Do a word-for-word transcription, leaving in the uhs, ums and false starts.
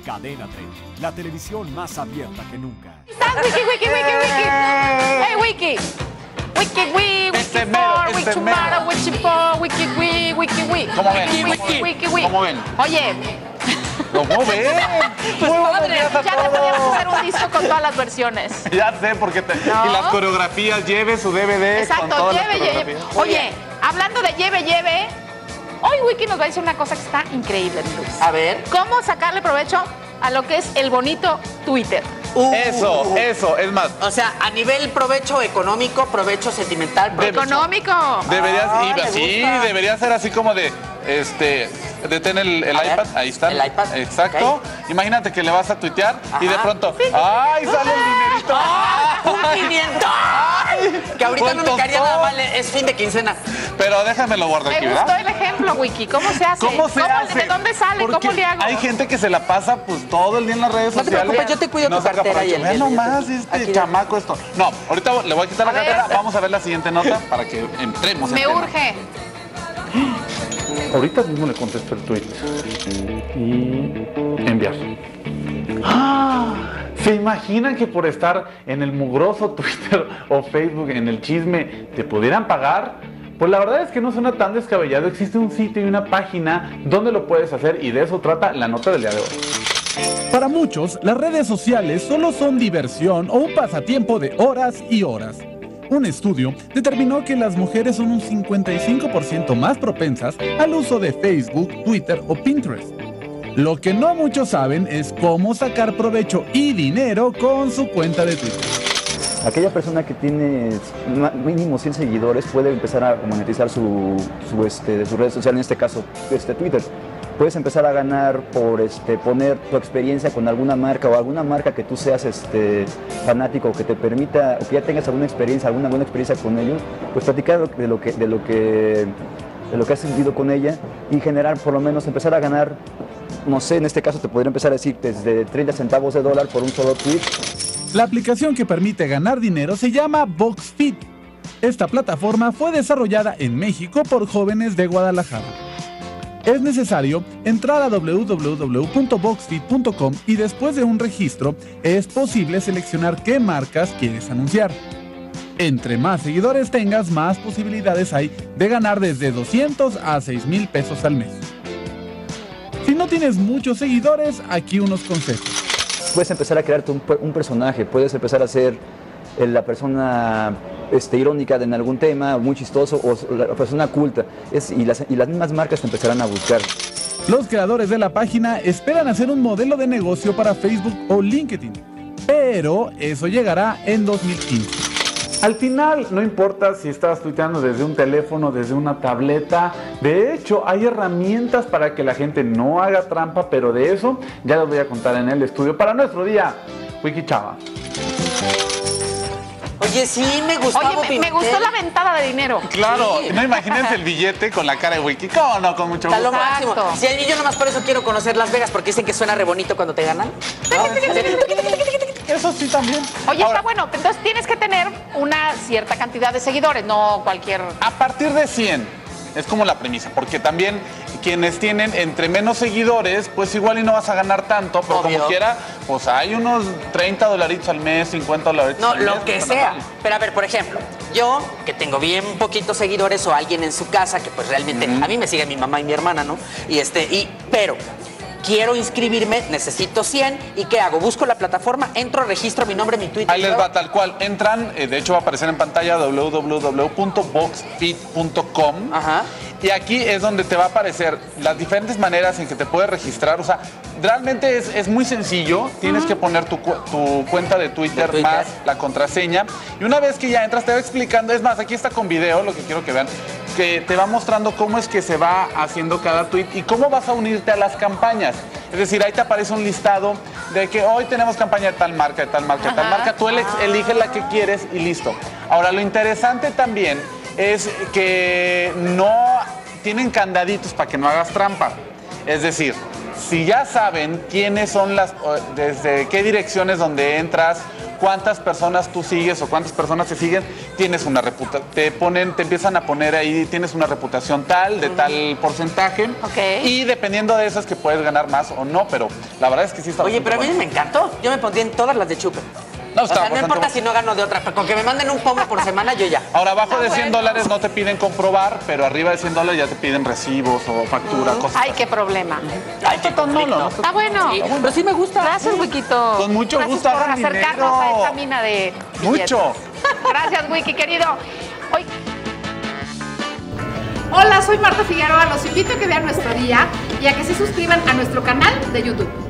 Cadena treinta, la televisión más abierta que nunca. ¡Estás, Wiki, Wiki, Wiki, Wiki! ¡Hey, Wiki! Wiki, Wiki, Wiki, Este for, mero, este Wiki, mero. para, Wiki, for, Wiki, Wiki, Wiki, Wiki. ¿Cómo ven? Wiki, ¿Cómo Wiki, ven? Wiki, Wiki. ¿Cómo ven? Oye, ¿Cómo ven? pues Muy buenos padre, días a ya te podíamos todos. hacer un disco con todas las versiones. Ya sé, porque te... ¿No? Y las coreografías, lleve su D V D con Exacto, todas lleve, las lleve. coreografías. Oye, hablando de lleve, lleve, hoy Wiki nos va a decir una cosa que está increíble, mi Luz. A ver. ¿Cómo sacarle provecho a lo que es el bonito Twitter? Uh, Eso, uh, uh. eso, es más, O sea, a nivel provecho económico, provecho sentimental, provecho... Económico. deberías, Ah, y me sí, gusta. debería ser así como de, este, de tener el, el A ver, iPad, ahí está. el iPad, Exacto. ok. Imagínate que le vas a tuitear y de Ajá. pronto, ¡ay, sale el dinerito! ¡Un quinientos! Que ahorita no me caería nada mal, es fin de quincena. Pero déjame lo guardo Me aquí, gustó ¿verdad? el ejemplo, Wiki. ¿Cómo se hace? ¿Cómo se hace? ¿De dónde sale? Porque ¿Cómo le hago? hay gente que se la pasa pues todo el día en las redes No te sociales. preocupes, yo te cuido no tu saca cartera provecho. y el- Ve el- nomás el- este aquí. chamaco esto. No, ahorita le voy a quitar la A ver. cartera. Vamos a ver la siguiente nota para que entremos en Me tema. urge. Ahorita mismo le contesto el tweet y enviar. ¡Ah! ¿Se imaginan que por estar en el mugroso Twitter o Facebook, en el chisme, te pudieran pagar? Pues la verdad es que no suena tan descabellado. Existe un sitio y una página donde lo puedes hacer y de eso trata la nota del día de hoy. Para muchos, las redes sociales solo son diversión o un pasatiempo de horas y horas. Un estudio determinó que las mujeres son un cincuenta y cinco por ciento más propensas al uso de Facebook, Twitter o Pinterest. Lo que no muchos saben es cómo sacar provecho y dinero con su cuenta de Twitter. Aquella persona que tiene ma- mínimo cien seguidores puede empezar a monetizar su, su, este, su red social, en este caso este, Twitter. Puedes empezar a ganar por este, poner tu experiencia con alguna marca o alguna marca que tú seas este, fanático o que te permita, o que ya tengas alguna experiencia, alguna buena experiencia con ellos, pues platicar de lo que, de lo que, de lo que has sentido con ella y generar, por lo menos, empezar a ganar, no sé, en este caso te podría empezar a decir desde treinta centavos de dólar por un solo tweet. La aplicación que permite ganar dinero se llama VoxFit. Esta plataforma fue desarrollada en México por jóvenes de Guadalajara. Es necesario entrar a w w w punto voxfit punto com y después de un registro es posible seleccionar qué marcas quieres anunciar. Entre más seguidores tengas, más posibilidades hay de ganar desde doscientos a seis mil pesos al mes. Si no tienes muchos seguidores, aquí unos consejos. Puedes empezar a crearte un, per- un personaje, puedes empezar a ser eh, la persona este, irónica de en algún tema, muy chistoso, o la persona culta, es, y, las, y las mismas marcas te empezarán a buscar. Los creadores de la página esperan hacer un modelo de negocio para Facebook o LinkedIn, pero eso llegará en dos mil quince. Al final, no importa si estás tuiteando desde un teléfono, desde una tableta. De hecho, hay herramientas para que la gente no haga trampa, pero de eso ya les voy a contar en el estudio para nuestro día. Wiki Chava. Oye, sí, me gustó. Oye, me, me gustó la ventada de dinero. Claro, Sí. no imagínense el billete con la cara de Wiki. ¿Cómo no? Con mucho Está lo gusto. máximo. Exacto. Sí, y yo nomás por eso quiero conocer Las Vegas, porque dicen que suena re bonito cuando te ganan. Eso sí también. Oye, Ahora, está bueno. Entonces tienes que tener una cierta cantidad de seguidores, no cualquier... a partir de cien, es como la premisa, porque también quienes tienen entre menos seguidores, pues igual y no vas a ganar tanto, pero Obvio. como quiera, pues hay unos treinta dolaritos al mes, cincuenta dolaritos No, al mes. lo que pues, sea. normal. Pero a ver, por ejemplo, yo que tengo bien poquitos seguidores o alguien en su casa que pues realmente a mí me sigue mi mamá y mi hermana, ¿no? Y este y pero quiero inscribirme, necesito cien y ¿qué hago? Busco la plataforma, entro, registro mi nombre, mi Twitter. Ahí les va tal cual. Entran, eh, de hecho va a aparecer en pantalla w w w punto voxfit punto com. Ajá. Y aquí es donde te va a aparecer las diferentes maneras en que te puedes registrar. O sea, realmente es, es muy sencillo. Tienes que poner tu, cu- tu cuenta de Twitter, De Twitter. más la contraseña. Y una vez que ya entras, te va explicando. Es más, aquí está con video, lo que quiero que vean. Que te va mostrando cómo es que se va haciendo cada tweet y cómo vas a unirte a las campañas. Es decir, ahí te aparece un listado de que hoy tenemos campaña de tal marca, de tal marca, de tal Ajá. marca. Tú ele- eliges la que quieres y listo. Ahora, lo interesante también es que no tienen candaditos para que no hagas trampa. Es decir, si ya saben quiénes son las, desde qué direcciones donde entras, cuántas personas tú sigues o cuántas personas te siguen, tienes una reputación, te ponen, te empiezan a poner ahí, tienes una reputación tal, de tal porcentaje. Ok. Y dependiendo de esas que puedes ganar más o no, pero la verdad es que sí está Oye, pero a mí bueno. me encantó. Yo me pondría en todas las de Chupe. No, o está sea, no bastante importa bueno. si no gano de otra, pero con que me manden un pomo por semana, yo ya. Ahora, abajo Está de cien bueno. dólares no te piden comprobar, pero arriba de cien dólares ya te piden recibos o factura, cosas Ay, qué problema. Ay, qué tan malo, ¿no? Está bueno. Sí, pero sí me gusta. Gracias, Wikito. Con mucho Gracias gusto, por hagan acercarnos dinero. a esta mina de billetes. Mucho. Gracias, Wiki, querido. Hoy... Hola, soy Marta Figueroa. Los invito a que vean nuestro día y a que se suscriban a nuestro canal de YouTube.